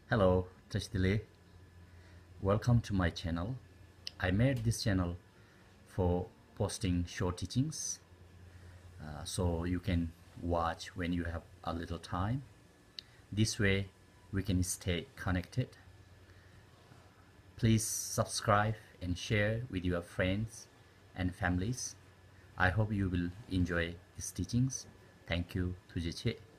Hello, Tashdile. Welcome to my channel. I made this channel for posting short teachings so you can watch when you have a little time. This way we can stay connected. Please subscribe and share with your friends and families. I hope you will enjoy these teachings. Thank you. तुझे